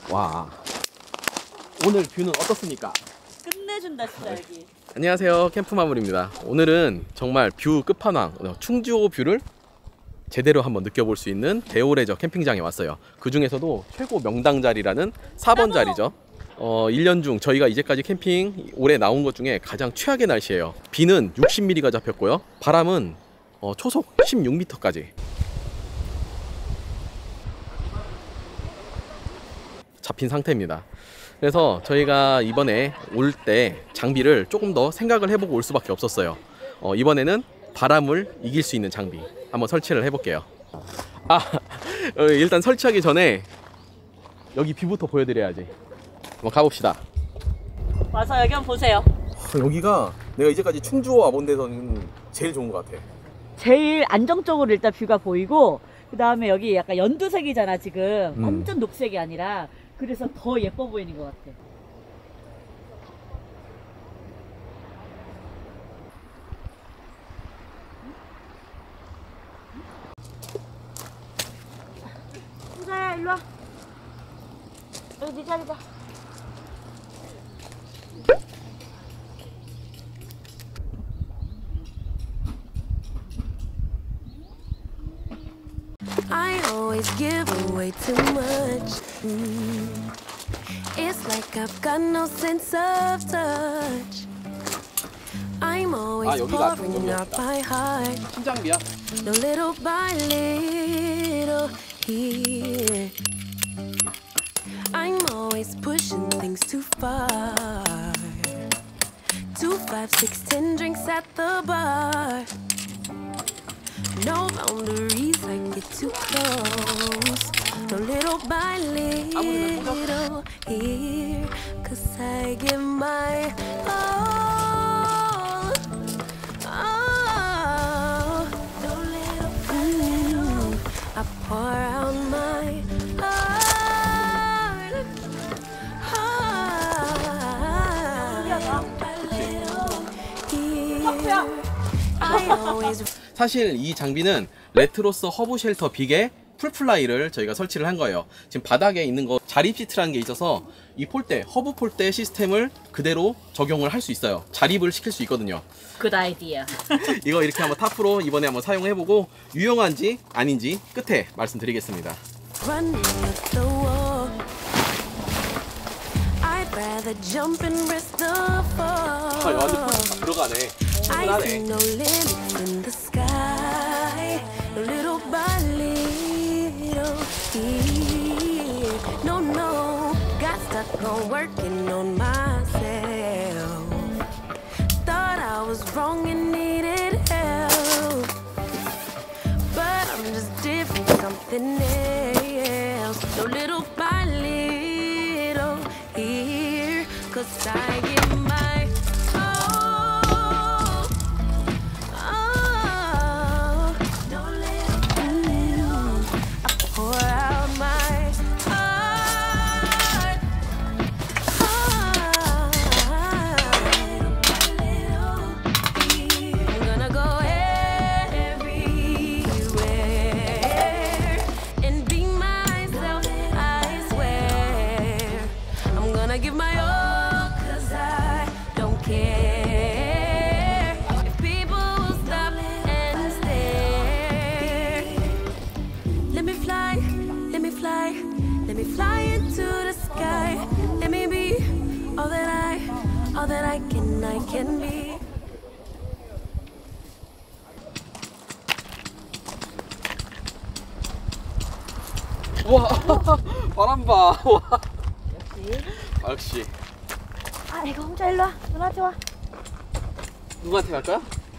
와, 오늘 뷰는 어떻습니까? 끝내준다 진짜 여기. 안녕하세요, 캠프마물입니다. 오늘은 정말 뷰 끝판왕 충주호 뷰를 제대로 한번 느껴볼 수 있는 대오레저 캠핑장에 왔어요. 그 중에서도 최고 명당 자리라는 4번 자리죠. 1년 중 저희가 이제까지 캠핑 올해 나온 것 중에 가장 최악의 날씨예요. 비는 60mm가 잡혔고요. 바람은 초속 16m까지 잡힌 상태입니다. 그래서 저희가 이번에 올 때 장비를 조금 더 생각을 해보고 올 수밖에 없었어요. 이번에는 바람을 이길 수 있는 장비 한번 설치를 해볼게요. 일단 설치하기 전에 여기 뷰부터 보여드려야지. 한번 가봅시다. 와서 여기 한번 보세요. 여기가 내가 이제까지 충주호 와본 데서는 제일 좋은 것 같아. 제일 안정적으로 일단 뷰가 보이고, 그 다음에 여기 약간 연두색이잖아 지금. 완전 녹색이 아니라. 그래서 더 예뻐 보이는 것 같아. 수자야 일로와. 여기 네 자리다. I always give away too much. It's like I've got no sense of touch. I'm always pouring out my heart, 팀장비야? little by little here. I'm always pushing things too far. 2, 5, 6, 10 drinks at the bar. No boundaries, I get too close. No little by little here, 'cause I give my all. Oh, no little by little, I pour out my heart. Here, I always. 사실 이 장비는 레트로스 허브 쉘터 빅의 풀플라이를 저희가 설치를 한 거예요. 지금 바닥에 있는 거 자립 시트라는 게 있어서 이 폴대, 허브 폴대 시스템을 그대로 적용을 할 수 있어요. 자립을 시킬 수 있거든요. 굿 아이디어. 이거 이렇게 한번 탑으로 이번에 한번 사용해보고 유용한지 아닌지 끝에 말씀드리겠습니다. Running with the wall. I'd rather jump and risk the fall. 완전 들어가네. I see no limits in the sky. Little by little here. No, no, got stuck on working on myself. Thought I was wrong and needed help, but I'm just different, something else. No little by little here, 'cause I give my all. Oh, no little by little, I pour out my heart. Oh, little by little here, I'm gonna go everywhere and be myself, I swear. I'm gonna give my all, 'cause I don't care if people stop and stare. Let me fly, let me fly, let me fly into the sky. Let me be all that I can be. 우와, 바람 봐. 와. 역시. 역시. 이거 혼자 일로와. 누나한테 와. 누구한테 갈까요?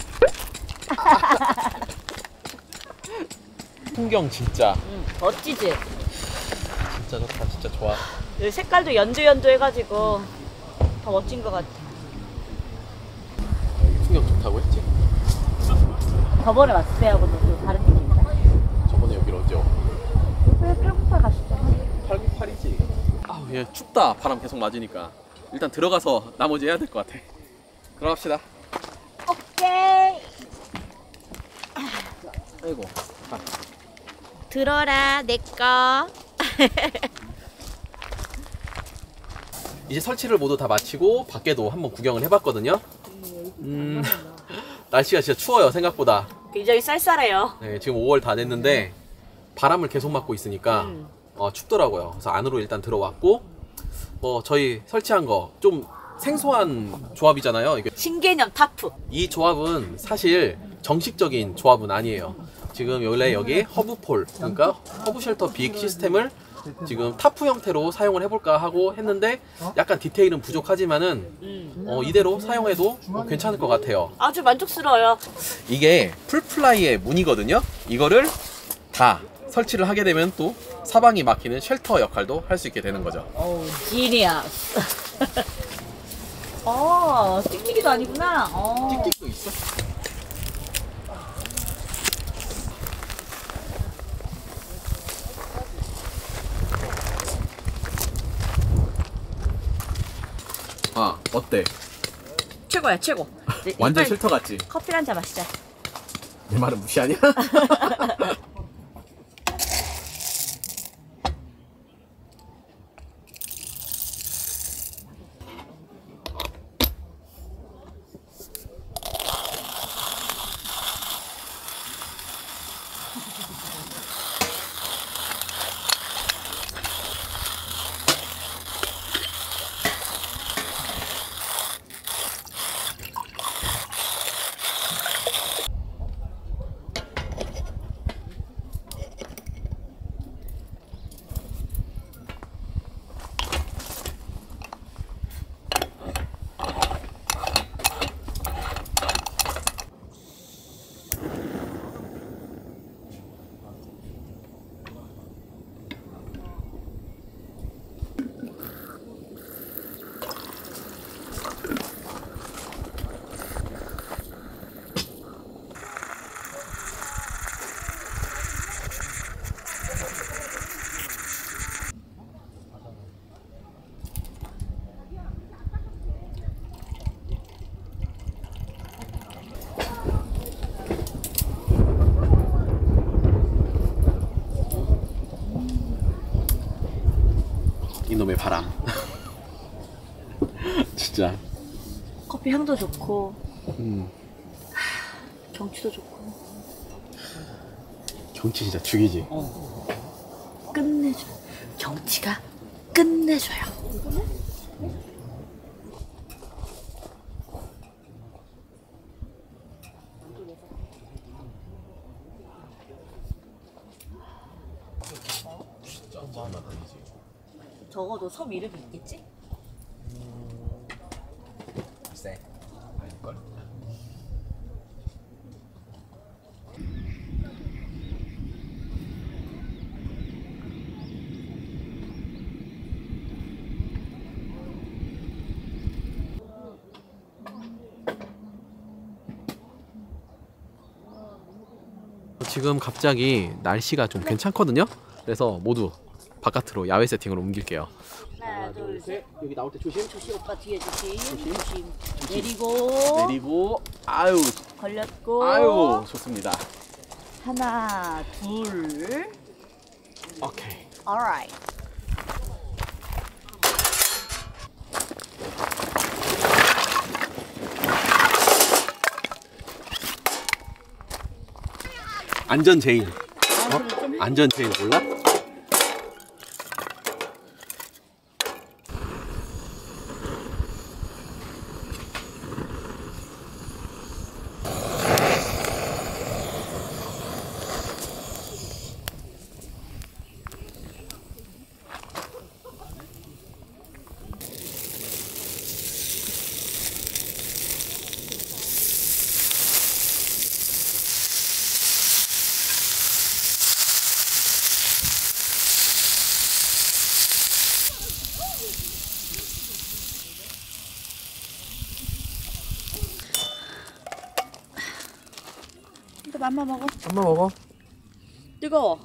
풍경 진짜 멋지지? 진짜 좋다. 진짜 좋아. 여기 색깔도 연두 해가지고 더 멋진 것 같아. 여기 풍경 좋다고 했지? 저번에 왔을 때하고도 또 다른 느낌이다. 저번에 여기로 언제 와? 왜 팔굽혀 가시잖아. 898이지. 아우, 얘 춥다. 바람 계속 맞으니까. 일단 들어가서 나머지 해야 될 것 같아. 들어갑시다. 오케이. 아이고. 들어라 내꺼. 이제 설치를 모두 다 마치고 밖에도 한번 구경을 해봤거든요. 날씨가 진짜 추워요, 생각보다. 굉장히 쌀쌀해요. 네, 지금 5월 다 됐는데 바람을 계속 맞고 있으니까 춥더라고요. 그래서 안으로 일단 들어왔고, 저희 설치한 거 좀 생소한 조합이잖아요. 이게 신개념 타프. 이 조합은 사실 정식적인 조합은 아니에요. 지금 원래 여기 허브폴, 그러니까 허브 쉘터 빅 시스템을 지금 타프 형태로 사용을 해볼까 하고 했는데 약간 디테일은 부족하지만은 이대로 사용해도 괜찮을 것 같아요. 아주 만족스러워요. 이게 풀플라이의 문이거든요. 이거를 다 설치를 하게 되면 또 사방이 막히는 쉘터 역할도 할 수 있게 되는 거죠. 지니어스. 찍찍이도 아니구나. 찍찍도 있어? 어때? 최고야, 최고. 완전 이빨 쉘터 같지? 커피 한 잔 마시자. 내 말은 무시하냐? 이놈의 바람. 진짜. 커피 향도 좋고, 경치도 좋고. 경치 진짜 죽이지. 끝내줘요. 경치가 끝내줘요. 적어도 섬 이름이 있겠지? 글쎄. 아닐걸? 지금 갑자기 날씨가 좀 괜찮거든요? 그래서 모두 바깥으로 야외 세팅으로 옮길게요. 하나, 둘, 셋. 여기 나올 때 조심. 조심, 오빠 뒤에 조심. 조심. 내리고. 내리고. 아유. 걸렸고. 아유. 좋습니다. 하나, 둘. 오케이. alright. 안전 제일. 안전 제일 몰라? 이거 맘마 먹어. 엄마 먹어. 뜨거워.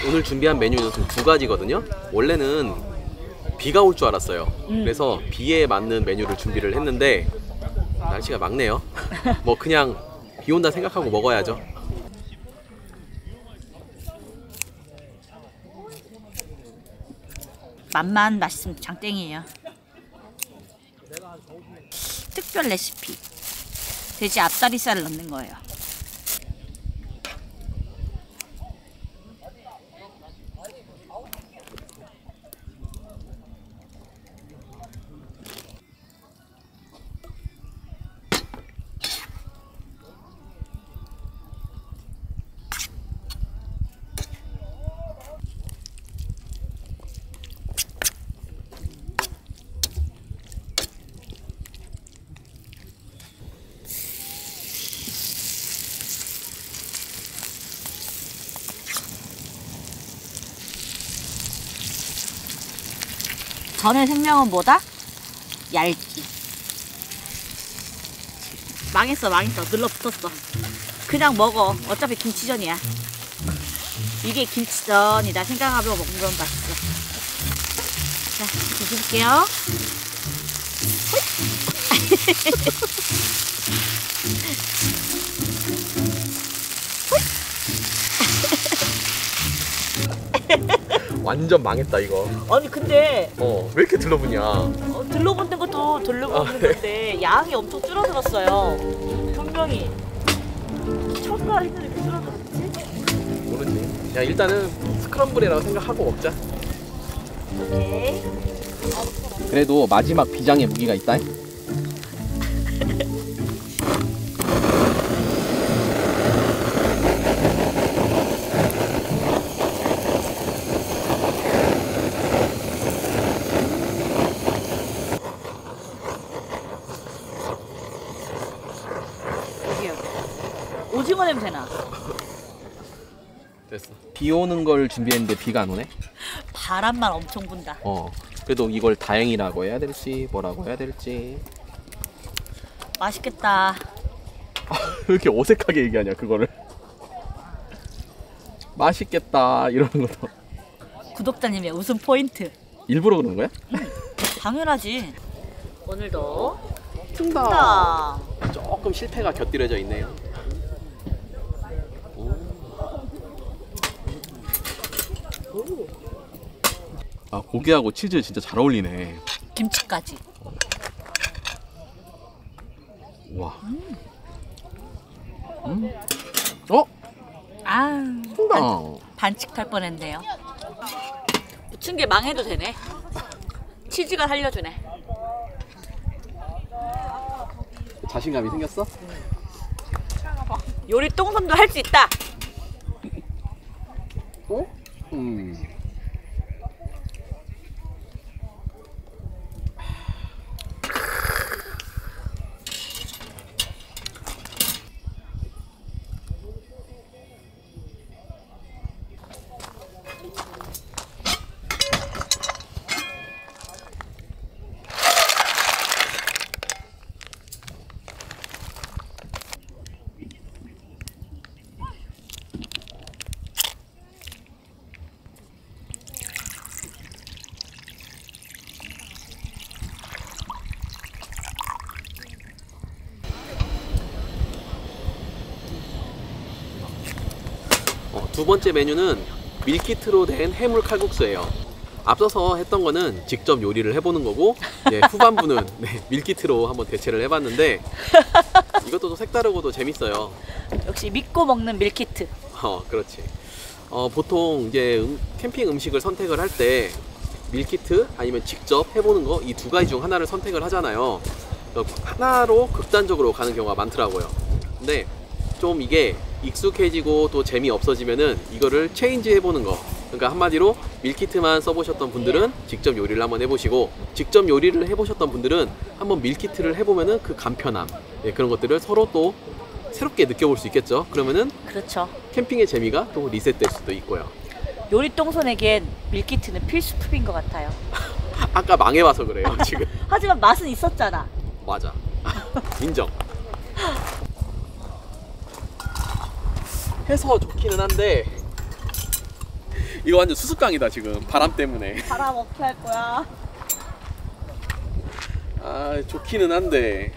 오늘 준비한 메뉴는 두 가지거든요. 원래는 비가 올 줄 알았어요. 그래서 비에 맞는 메뉴를 준비를 했는데 날씨가 막네요. 뭐 그냥 비 온다 생각하고 먹어야죠. 맛만 맛있으면 장땡이에요. 특별 레시피. 돼지 앞다리살을 넣는 거예요. 전의 생명은 뭐다? 얇기. 망했어. 눌러붙었어. 그냥 먹어. 어차피 김치전이야. 이게 김치전이다 생각하고 먹는 건 맛있어. 자, 뒤집을게요. 완전 망했다 이거. 아니 근데 왜 이렇게 들러붙냐. 들러붙는 것도 들러붙는 건데 양이 엄청 줄어들었어요. 분명히 첫날 했는데 이렇게 줄어들었지? 모르지. 야 일단은 스크럼블이라고 생각하고 먹자. 오케이. 그래도 마지막 비장의 무기가 있다. 오징어 냄새나. 됐어. 비 오는 걸 준비했는데 비가 안 오네. 바람만 엄청 분다. 그래도 이걸 다행이라고 해야 될지 뭐라고 해야 될지. 맛있겠다. 왜 이렇게 어색하게 얘기하냐 그거를. 맛있겠다 이러는 것도 구독자님의 웃음 포인트. 일부러 그런 거야? 당연하지. 오늘도 퉁다. 조금 실패가 곁들여져 있네요. 아 고기하고 치즈 진짜 잘 어울리네. 김치까지. 와. 아, 퉁다. 반칙할 뻔했네요. 부침개 망해도 되네. 치즈가 살려주네. 자신감이 생겼어? 요리 똥손도 할 수 있다. 두 번째 메뉴는 밀키트로 된 해물 칼국수예요. 앞서서 했던 거는 직접 요리를 해보는 거고, 후반부는 밀키트로 한번 대체를 해봤는데 이것도 또 색다르고도 재밌어요. 역시 믿고 먹는 밀키트. 그렇지. 보통 이제 캠핑 음식을 선택을 할 때 밀키트 아니면 직접 해보는 거, 이 두 가지 중 하나를 선택을 하잖아요. 하나로 극단적으로 가는 경우가 많더라고요. 근데 좀 이게 익숙해지고 또 재미없어지면은 이거를 체인지 해보는 거. 그러니까 한마디로 밀키트만 써보셨던 분들은 직접 요리를 한번 해보시고, 직접 요리를 해보셨던 분들은 한번 밀키트를 해보면은 그 간편함, 그런 것들을 서로 또 새롭게 느껴볼 수 있겠죠. 그러면은 그렇죠. 캠핑의 재미가 또 리셋될 수도 있고요. 요리 똥손에겐 밀키트는 필수품인 것 같아요. 아까 망해봐서 그래요 지금. 하지만 맛은 있었잖아. 맞아. 인정. 해서 좋기는 한데 이거 완전 수습강이다 지금 바람 때문에. 바람 어떻게 할 거야? 아 좋기는 한데.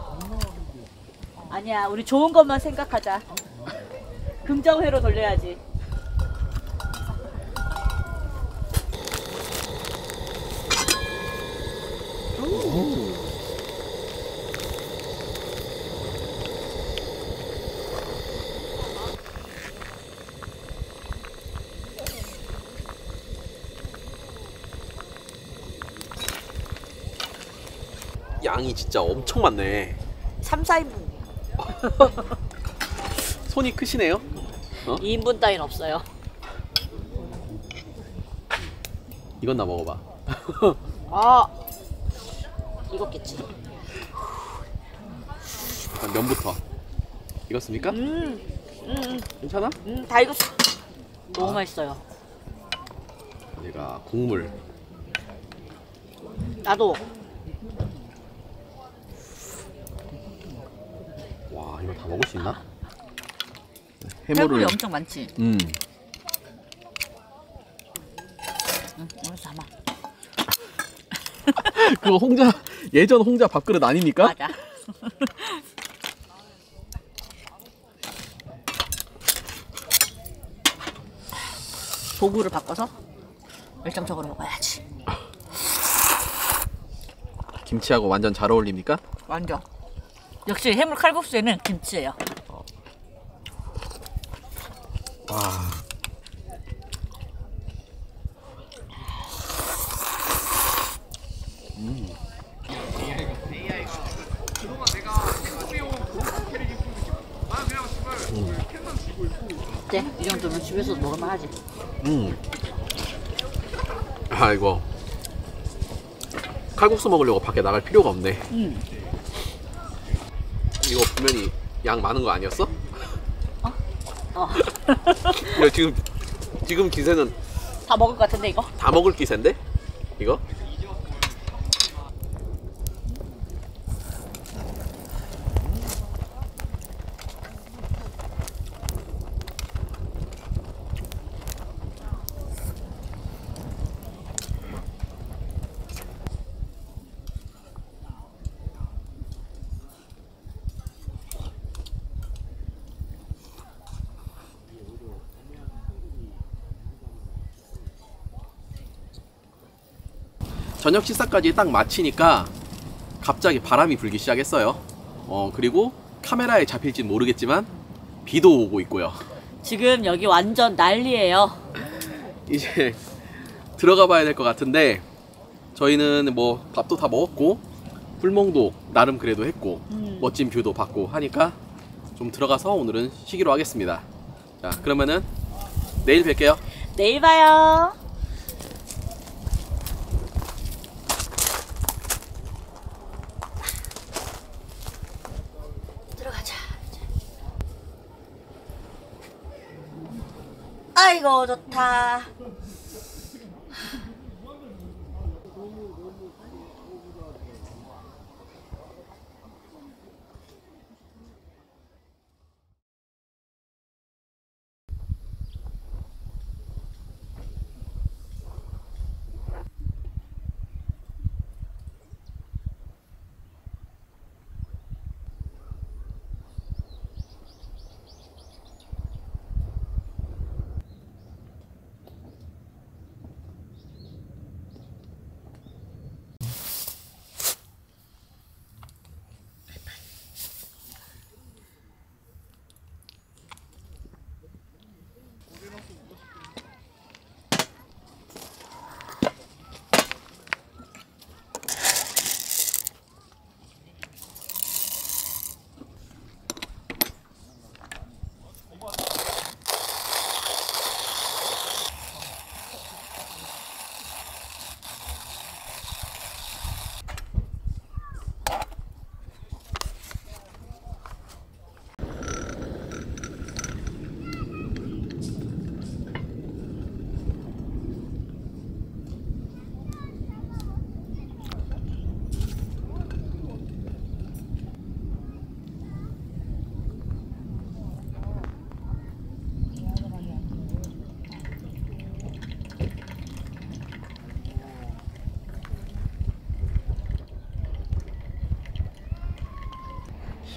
아니야, 우리 좋은 것만 생각하자. 긍정회로 돌려야지. 양이 진짜 엄청 많네. 3, 4인분. 손이 크시네요. 2인분 따윈 없어요. 이건 나 먹어봐. 아, 익었겠지. 일단 면부터. 익었습니까? 괜찮아? 다 익었어. 너무 맛있어요. 내가 국물. 나도. 와 이거 다 먹을 수 있나? 해물이 엄청 많지. 응, 오늘 담아. 그거 홍자 예전 홍자 밥그릇 아닙니까? 맞아. 도구를 바꿔서 열정적으로 먹어야지. 김치하고 완전 잘 어울립니까? 완전. 역시 해물 칼국수에는 김치예요. 와. 어때? 이 정도면 집에서 먹을만 하지. 아 이거 칼국수 먹으려고 밖에 나갈 필요가 없네. 이거 분명히 양 많은 거 아니었어? 어. 이거 지금 기세는 다 먹을 것 같은데 이거? 다 먹을 기세인데? 이거? 저녁 식사까지 딱 마치니까 갑자기 바람이 불기 시작했어요. 그리고 카메라에 잡힐진 모르겠지만 비도 오고 있고요. 지금 여기 완전 난리예요. 이제 들어가 봐야 될 것 같은데 저희는 뭐 밥도 다 먹었고 불멍도 나름 그래도 했고 멋진 뷰도 봤고 하니까 좀 들어가서 오늘은 쉬기로 하겠습니다. 자 그러면은 내일 뵐게요. 내일 봐요. 들어가자. 아이고 좋다.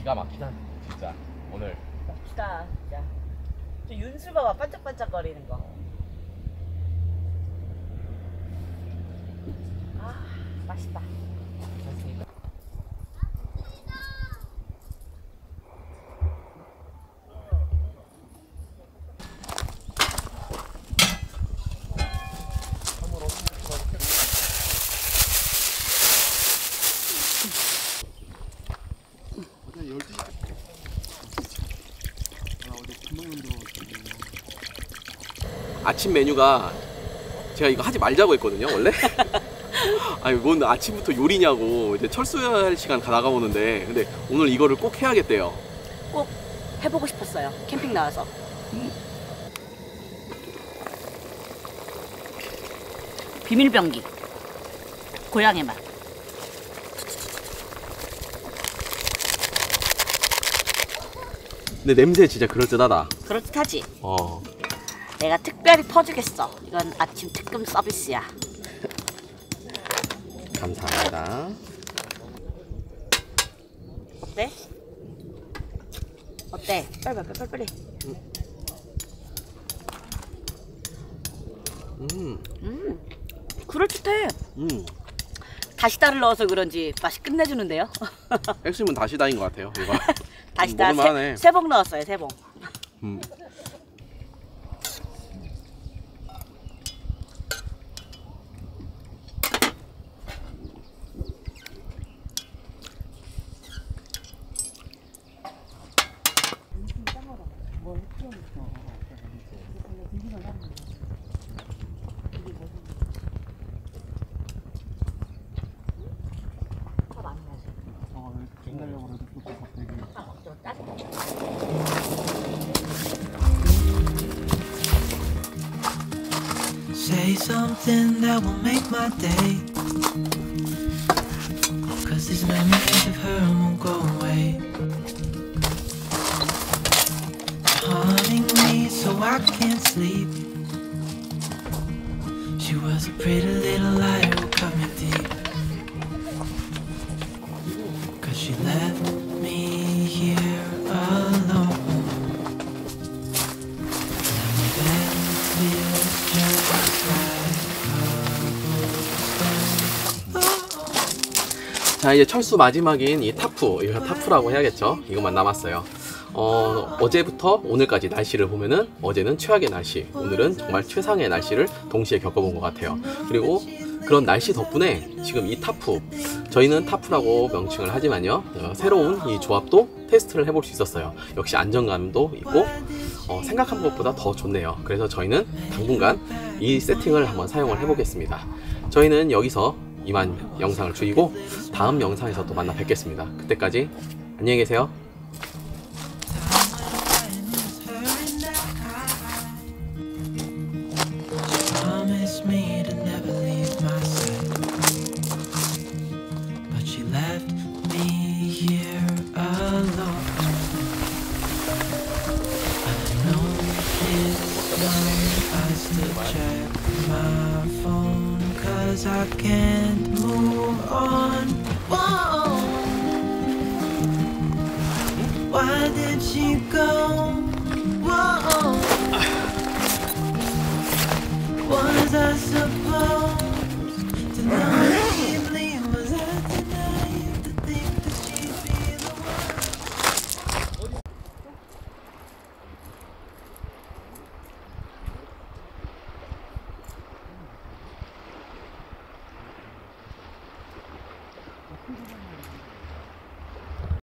기가 막히다 진짜 오늘. 봅시다 진짜. 저 윤수 봐봐 반짝반짝거리는 거. 아 맛있다. 아침 메뉴가 제가 이거 하지 말자고 했거든요 원래. 아니 뭔 아침부터 요리냐고. 이제 철수할 시간 다 나가보는데 근데 오늘 이거를 꼭 해야겠대요. 꼭 해보고 싶었어요. 캠핑 나와서. 비밀병기. 고향의 맛. 근데 냄새 진짜 그럴듯하다. 그렇듯하지? 어. 내가 특별히 퍼주겠어. 이건 아침 특급 서비스야. 감사합니다. 어때? 어때? 빨리. 그럴듯해. 다시다를 넣어서 그런지 맛이 끝내주는데요. 핵심은 다시다인 것 같아요 이거. 다시다 먹을만하네. 세 봉 넣었어요. 3봉. Say something that will make my day, 'cause these memories of her won't go away. Haunting me so I can't sleep. She was a pretty little liar who cut me deep, 'cause she left me here alone. And my bed feels just 자 이제 철수 마지막인 이 타프, 이거 타프라고 해야겠죠. 이것만 남았어요. 어제부터 오늘까지 날씨를 보면은 어제는 최악의 날씨, 오늘은 정말 최상의 날씨를 동시에 겪어본 것 같아요. 그리고 그런 날씨 덕분에 지금 이 타프, 저희는 타프라고 명칭을 하지만요, 새로운 이 조합도 테스트를 해볼 수 있었어요. 역시 안정감도 있고 생각한 것보다 더 좋네요. 그래서 저희는 당분간 이 세팅을 한번 사용을 해보겠습니다. 저희는 여기서 이만 영상을 줄이고 다음 영상에서 또 만나 뵙겠습니다. 그때까지 안녕히 계세요. promised me to never leave my side, but she left me here alone. I know it's wrong, I still check my phone, 'cause I can't move on. Whoa. Why did she go? Whoa. Was I supposed to know deeply? Was I too naive to think that she'd be the one?